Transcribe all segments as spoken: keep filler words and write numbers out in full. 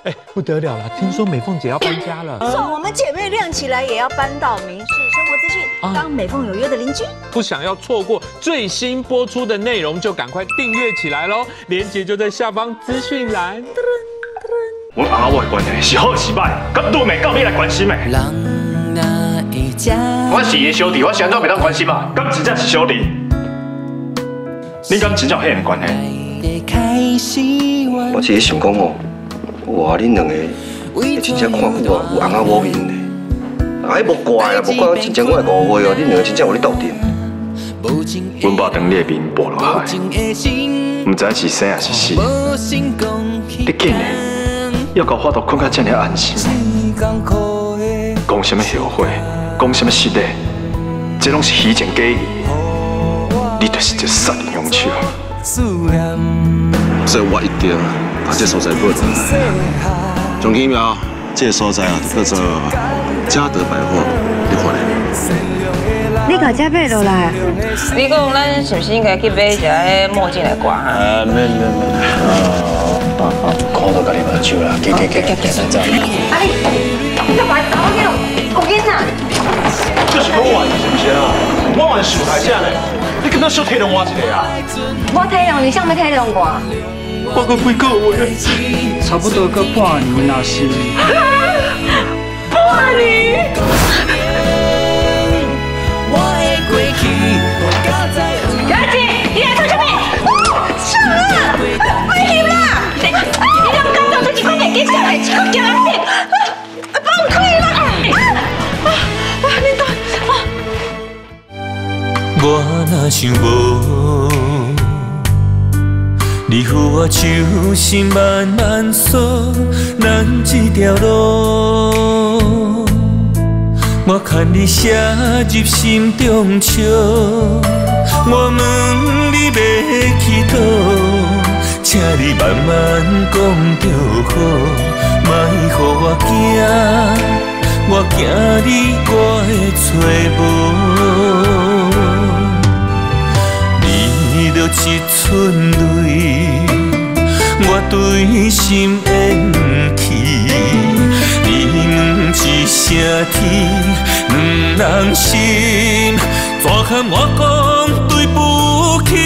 哎，不得了了！听说美凤姐要搬家了。 说我们姐妹亮起来也要搬到民视生活资讯，当美凤有约的邻居。 不想要错过最新播出的内容，就赶快订阅起来喽！链接就在下方资讯栏。 阮阿某的关系是好是歹，甲女妹到你来关心的。我是伊的兄弟，我是安怎袂当关心嘛？敢真正是兄弟？你敢真正有迄样关系？ 我只是想讲哦，哇，恁两个真正看久啊，有翁仔某面的。哎，无怪啦，无怪，真正我会误会哦，恁两个真正有咧斗阵。 阮爸当你的面剥落海，唔知是生还是死。你竟然要甲我都困到这么安心，讲什么后悔，讲什么失礼，这拢是虚情假意。你就是一个杀人凶手。 所以我一定把这所在报出来。钟启苗，这个所在啊，叫做嘉德百货，你看咧？ 你把这买落来？ 你讲咱是不是应该去买一下迄墨镜来挂？ 啊，免免免，啊啊，看到家己目睭啦，去去去去，咱走。 阿丽，你干嘛找我？我跟你讲， 这是我玩是不是啊？我玩树台下呢，你跟他小体谅我一个啊？ 我体谅你，想要体谅我？ 我个几个月， 差不多个半年那是。 半年。家姐，你来做什么？啥啊？危险啦！你你两家到这一款年纪，上来一个叫人命，放开啦！啊啊啊！你等啊！ 我若想无，你扶我手，心慢慢锁，咱这条路。我看你写入心中笑，我问你要去倒，请你慢慢讲就好，莫予我惊，我惊你我会找无。你着一寸泪，我对心缘起。一声天，两人心，怎堪我讲对不起？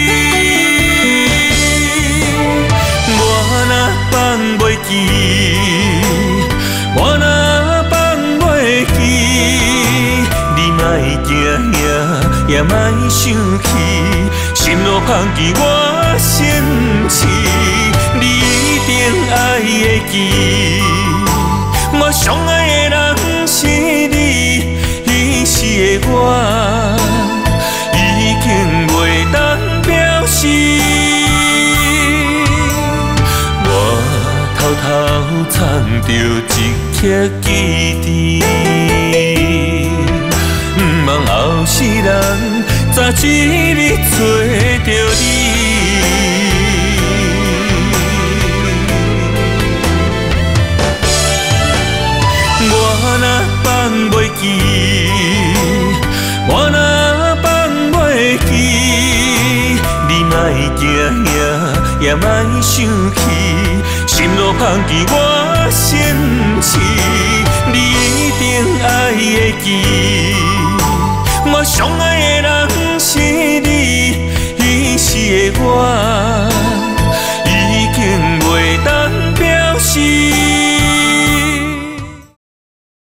我若放袂记，我若放袂记，你莫惊遐，也莫生气，心路芳记我先试，你一定爱会记。我上爱的人是你，彼时的我已经袂当表示。我偷偷藏着一颗记忆，不望后世人早一日找着你。我若放袂记，我若放袂记，你莫惊遐，也莫生气，心路芳记我先试，你一定爱会记。我上爱的人是你，彼时的我。